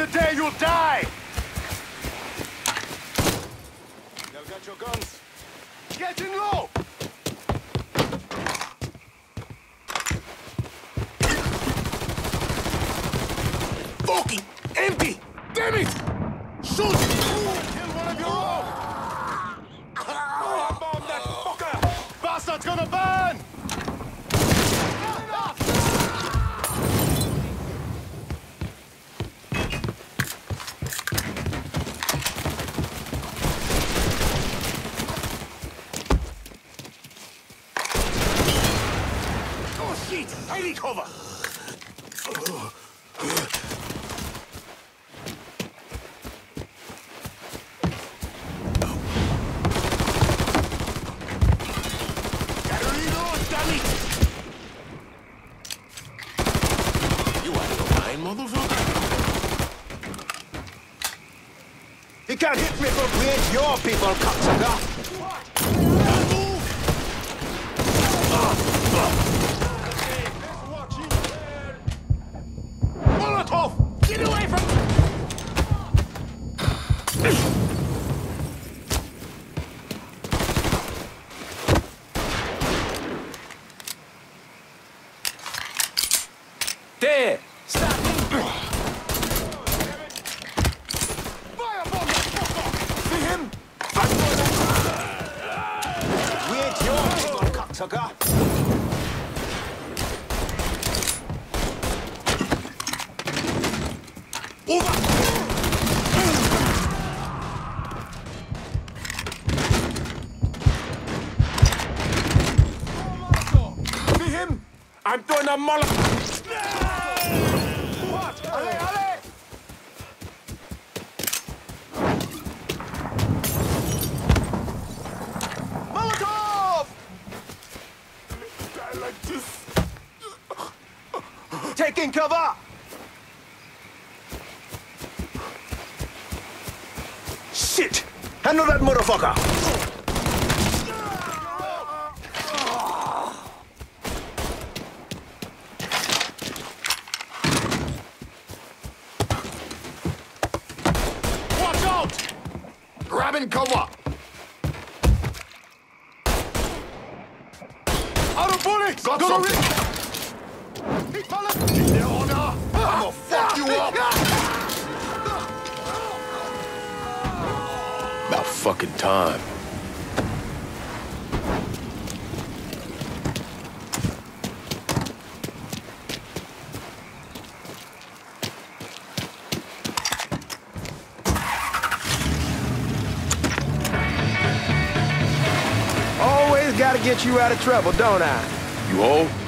Today you'll die! Now got your guns. Getting low! Fucking empty! Damn it! Shoot! Kill one of your own! Bomb that fucker! Bastard's gonna burn! Oh shit! I need cover! You can't hit me for we ain't your people, cocksucker! Molotov! Get away from me! There! Stop him! We ain't your people, cocksucker! Over! See him? I'm doing a molotov! What? Allez, allez! Molotov! Die like this! Taking cover! Shit! Handle that motherfucker! Watch out! Grabbing cover! Out of bullets! Got Gonna something. He fell in! Get there, Honor! I'ma fuck you up! About fucking time. Always gotta get you out of trouble, don't I? You old?